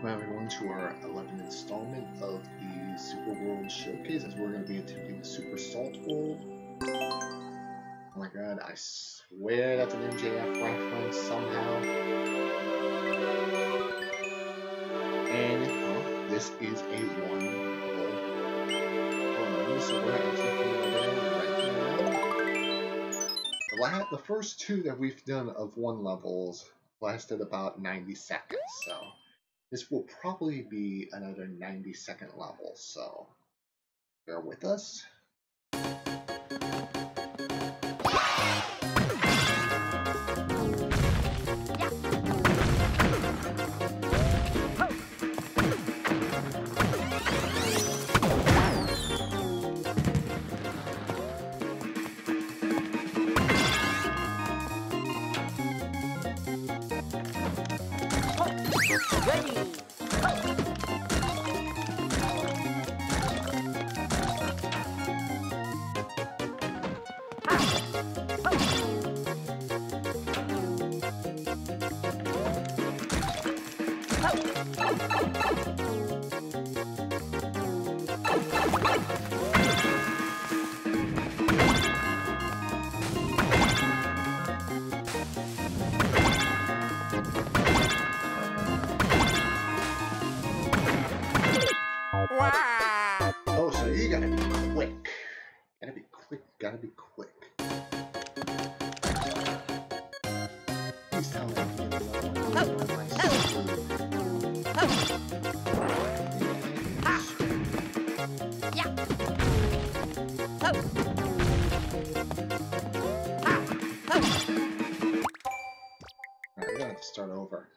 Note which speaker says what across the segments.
Speaker 1: welcome everyone to our 11th installment of the Super World Showcase, as we're going to be attempting the Super Salt World. Oh my god, I swear that's an MJF reference somehow. And, well, this is a one-level run, so we're actually putting it in right now. The first two that we've done of one levels lasted about 90 seconds, so this will probably be another 90-second level, so bear with us. Oh, so you gotta be quick. Gotta be quick. Please tell me Alright, we're gonna have to start over.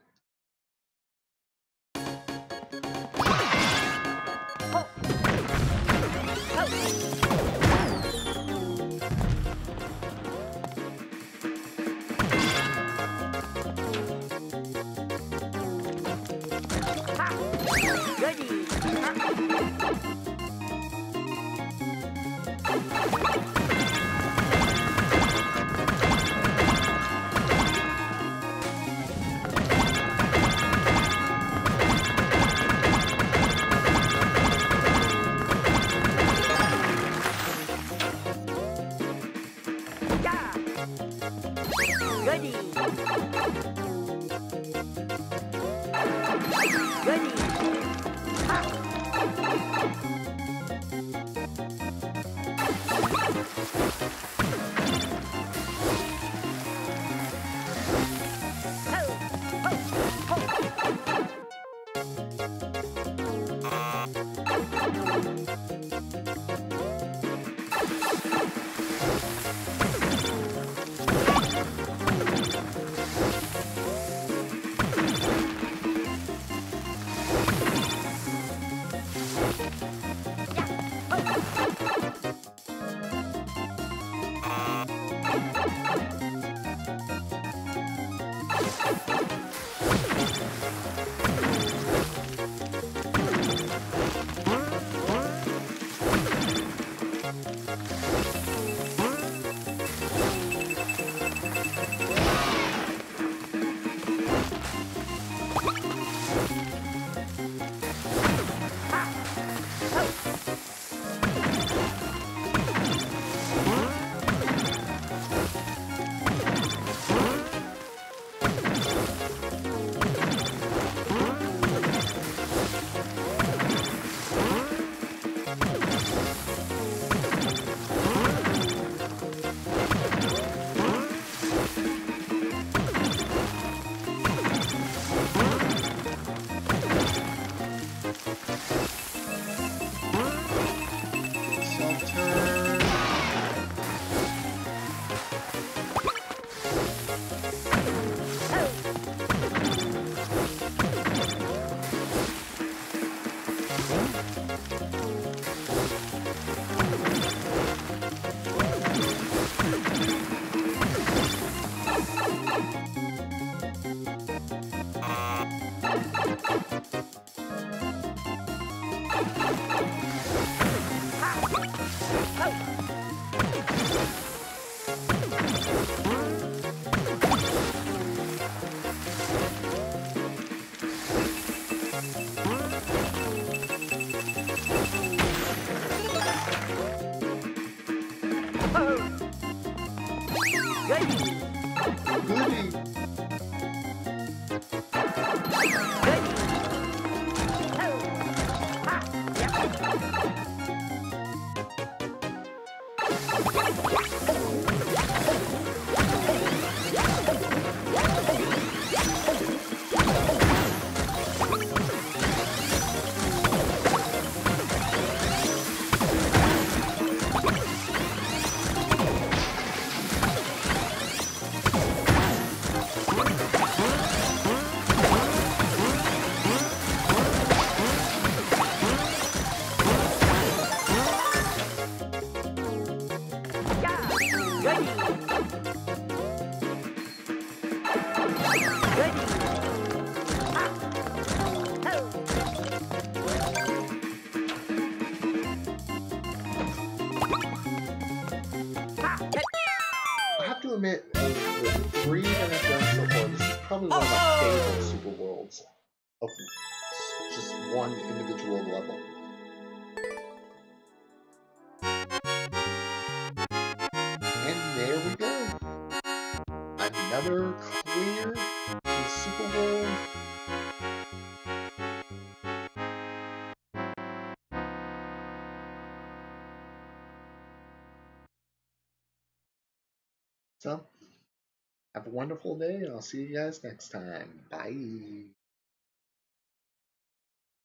Speaker 1: 3 that I've done so far, this is probably one of my favorite Super Worlds of just one individual level. And there we go. Another clear in the Super World. So, have a wonderful day, and I'll see you guys next time. Bye.